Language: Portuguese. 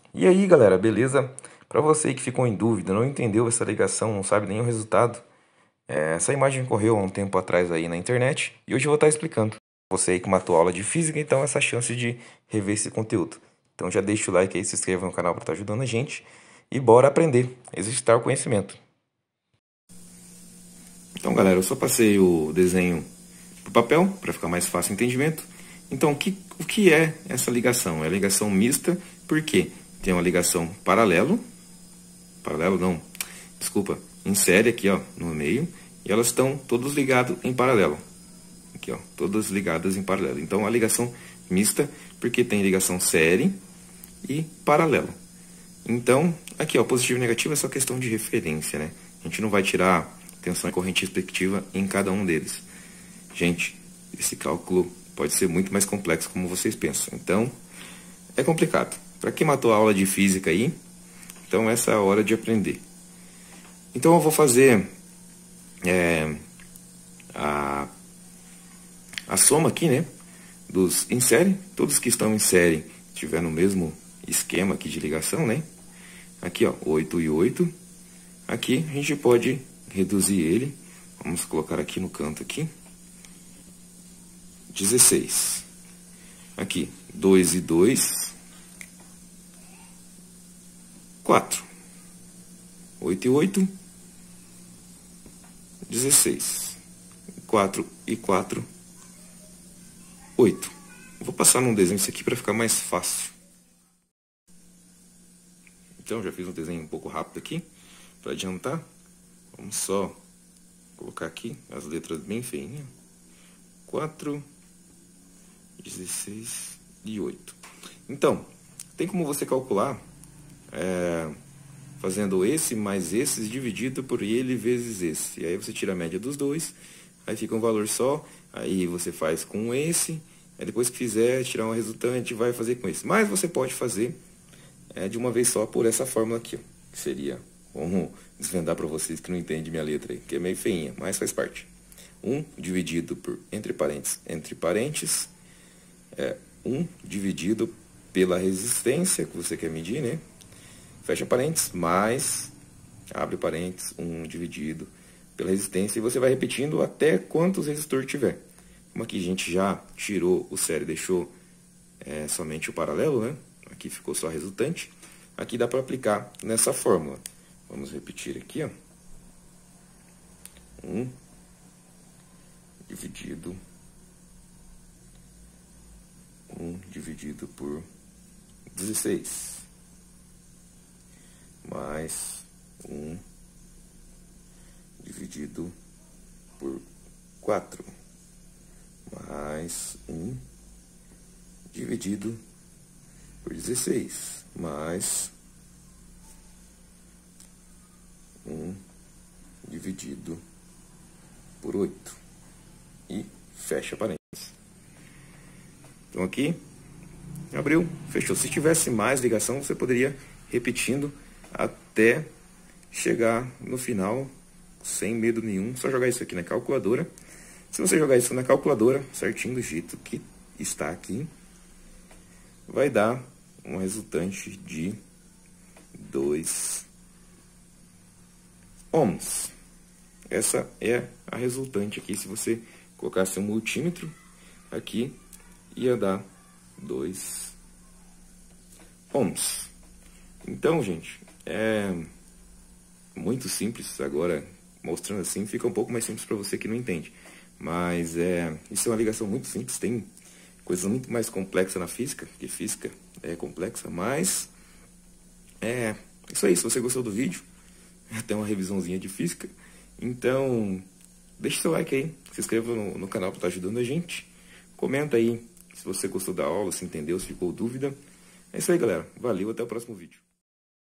E aí, galera, beleza? Para você que ficou em dúvida, não entendeu essa ligação, não sabe nem o resultado, essa imagem correu há um tempo atrás aí na internet e hoje eu vou estar explicando. Você aí que matou a aula de física, então essa chance de rever esse conteúdo. Então já deixa o like aí, se inscreva no canal para estar ajudando a gente e bora aprender, exercitar o conhecimento. Então, galera, eu só passei o desenho para o papel para ficar mais fácil o entendimento. Então, o que é essa ligação? É ligação mista, porque tem uma ligação paralelo não, desculpa, em série aqui, ó, no meio, e elas estão todas ligadas em paralelo. Aqui, ó, todas ligadas em paralelo. Então, a ligação mista, porque tem ligação série e paralelo. Então, aqui, ó, positivo e negativo é só questão de referência, né? A gente não vai tirar tensão e corrente respectiva em cada um deles. Gente, esse cálculo pode ser muito mais complexo como vocês pensam. Então, é complicado. Para quem matou a aula de física aí, então essa é a hora de aprender. Então eu vou fazer a soma aqui, né? Dos em série, todos que estão em série tiver no mesmo esquema aqui de ligação, né? Aqui, ó, 8 e 8. Aqui a gente pode reduzir ele. Vamos colocar aqui no canto aqui. 16. Aqui, 2 e 2. 4. 8 e 8. 16. 4 e 4. 8. Vou passar num desenho isso aqui para ficar mais fácil. Então, já fiz um desenho um pouco rápido aqui, para adiantar. Vamos só colocar aqui as letras bem feinhas. 4, 16 e 8. Então, tem como você calcular fazendo esse mais esses dividido por ele vezes esse. E aí você tira a média dos dois, aí fica um valor só, aí você faz com esse, aí depois que fizer, tirar um resultante, vai fazer com esse. Mas você pode fazer de uma vez só por essa fórmula aqui, ó, que seria, vamos desvendar para vocês que não entendem minha letra aí, que é meio feinha, mas faz parte. 1 dividido por, entre parênteses, 1 dividido pela resistência que você quer medir, né? Fecha parênteses, mais, abre parênteses, 1 dividido pela resistência, e você vai repetindo até quantos resistores tiver. Como aqui a gente já tirou o série e deixou somente o paralelo, né? Aqui ficou só a resultante. Aqui dá para aplicar nessa fórmula. Vamos repetir aqui, ó. 1 dividido por 16. Mais 1 dividido por 4. Mais 1 dividido por 16. Mais 1 dividido por 8. E fecha parênteses. Então aqui, abriu, fechou. Se tivesse mais ligação, você poderia repetindo até chegar no final, sem medo nenhum. Só jogar isso aqui na calculadora. Se você jogar isso na calculadora, certinho do jeito que está aqui, vai dar um resultante de 2 ohms. Essa é a resultante aqui. Se você colocasse um multímetro aqui, ia dar 2 ohms. Então, gente, é muito simples. Agora, mostrando assim, fica um pouco mais simples para você que não entende. Mas isso é uma ligação muito simples. Tem coisas muito mais complexas na física, porque física é complexa. Mas é isso aí. Se você gostou do vídeo, tem uma revisãozinha de física. Então, deixe seu like aí. Se inscreva no canal para estar ajudando a gente. Comenta aí se você gostou da aula, se entendeu, se ficou dúvida. É isso aí, galera. Valeu, até o próximo vídeo.